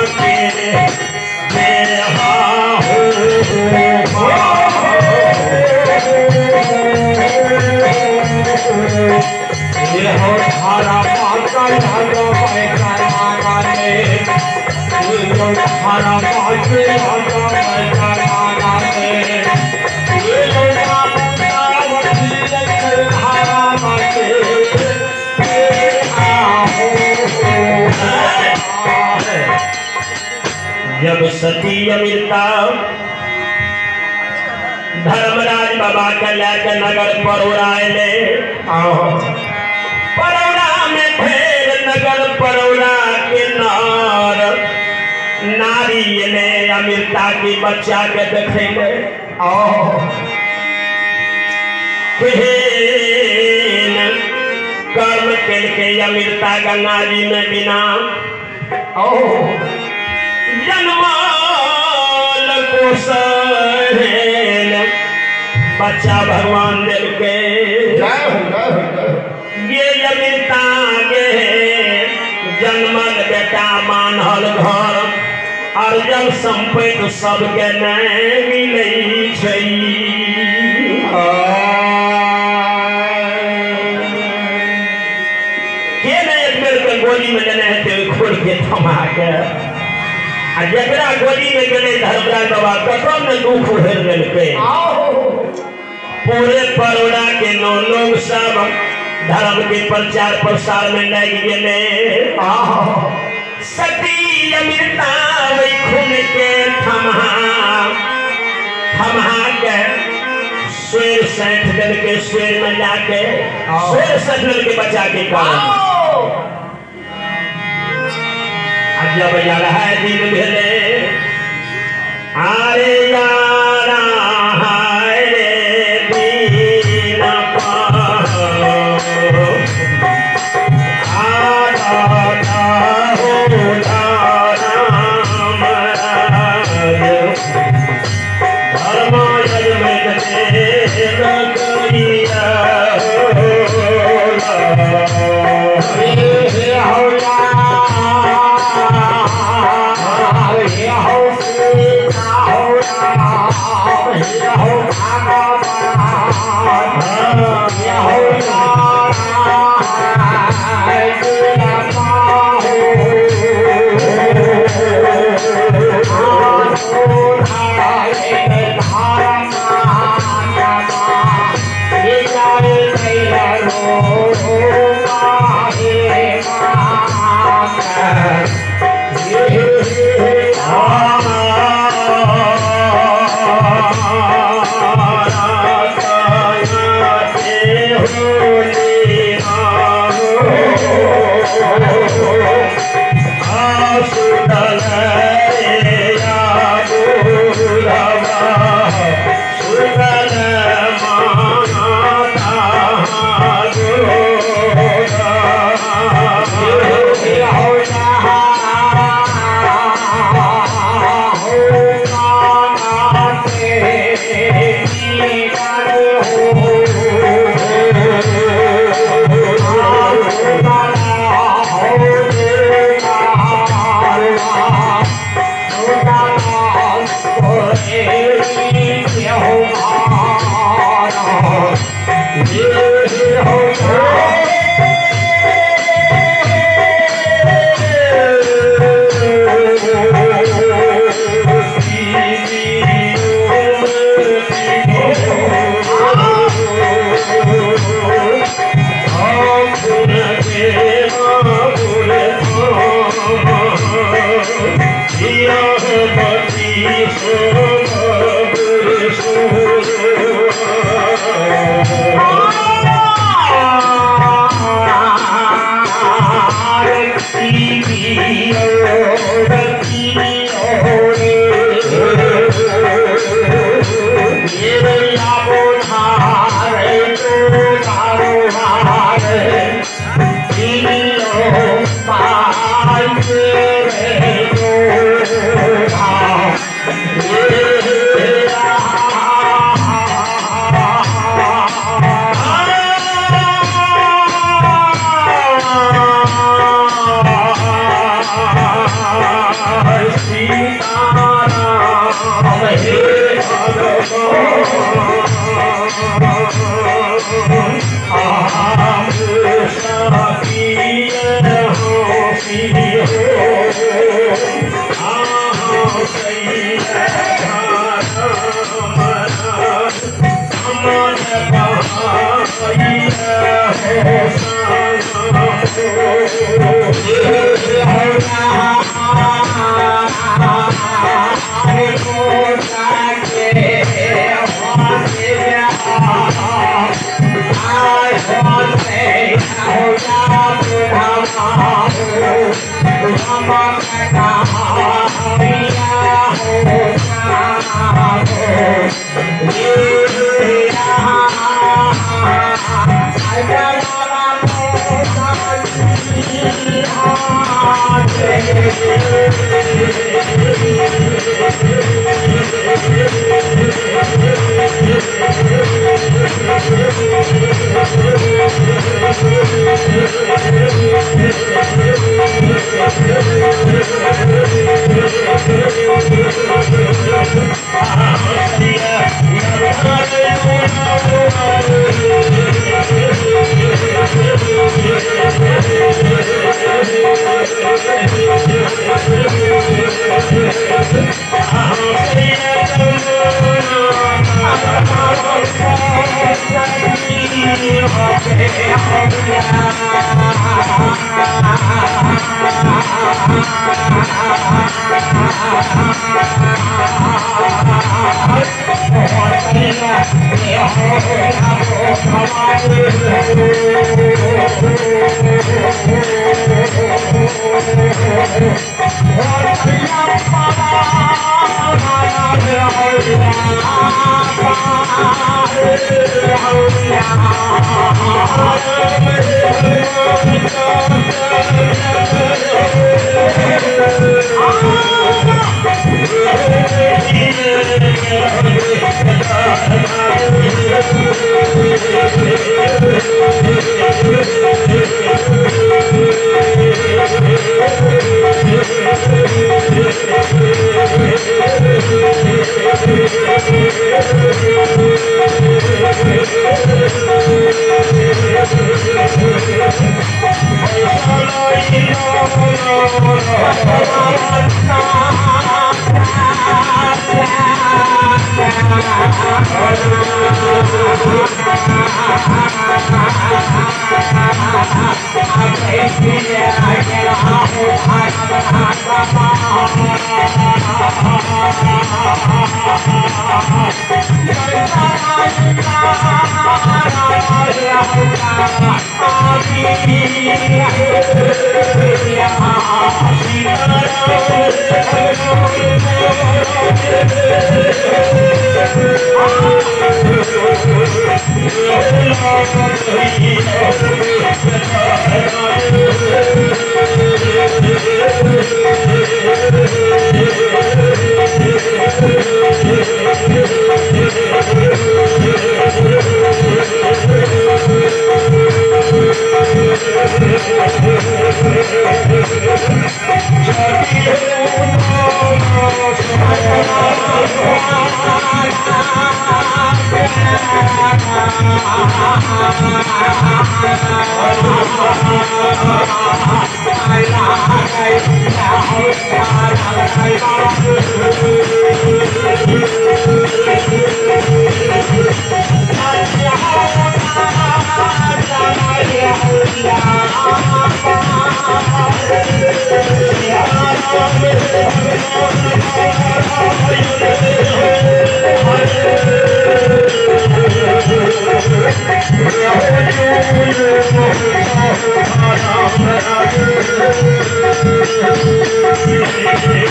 जब सती अमिता धर्मराज बाबा के लेके नगर परोराए परोरा में फेर नगर परोरा के नारी ने अमिता की बच्चा के देखे कर्म के अमिता गंगा जी में बिना जन्माल को सहेल बच्चा भगवान दिल के ये अमिता गे जन्मल बेटा मानल घर और जब संपत्ति सबके नहीं मिले एक बेर के गोली में लेने खोल के थमा के जरा गोली में गए धर्मराज बाबा कतम ने दुख उधर दिलके पूरे परोड़ा के नौ लोग सब धर्म के प्रचार प्रसार में लग गए सती अमिता खून के थमा के शेर सैठ दल के शेर में जाके शेर सैठ दल के बचा के कारण जब यार है दिन भेले अरे यारा हाय रे दीन Thank you.